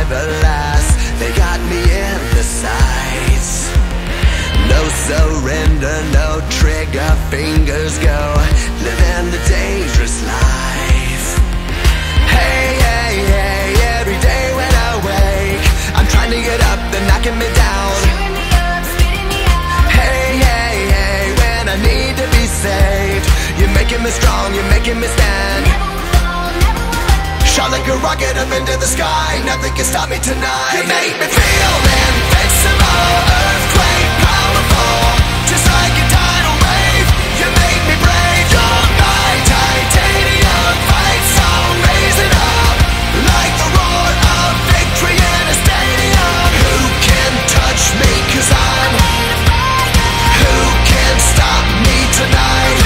never last. They got me in the sights. No surrender, no trigger, fingers go, living the dangerous life. Hey, hey, hey, every day when I wake, I'm trying to get up, they're knocking me down. Cheering me up, spitting me out. Hey, hey, hey, when I need to be saved, you're making me strong, you're making me stand. Never will fall, never will let. Shot like a rocket up into the sky, nothing can stop me tonight. You make me feel invincible, earthquake powerful, just like a tidal wave. You make me brave, you're my titanium fight song, raising up like the roar of victory in a stadium. Who can touch me, 'cause I'm who can stop me tonight?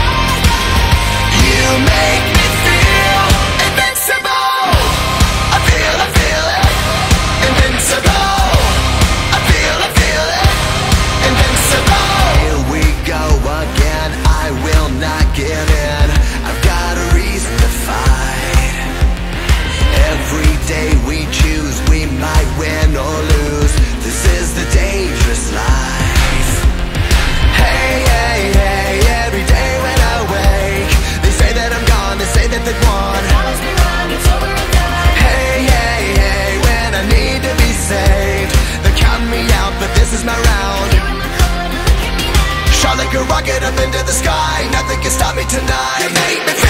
You make me feel invincible. I feel it, invincible. I feel it, invincible. Here we go again, I will not give in. I've got a reason to fight. Every day we choose, we might win or lose. This is the dangerous life. Hey, hey, hey, every day when I wake, they say that I'm gone, they say that they've won. Follows me round, it's over and done. Hey, hey, hey, when I need to be saved, they're counting me out, but this is my round. Feeling the cold, look at me now. Shot like a rocket up into the sky, nothing can stop me tonight. You make me feel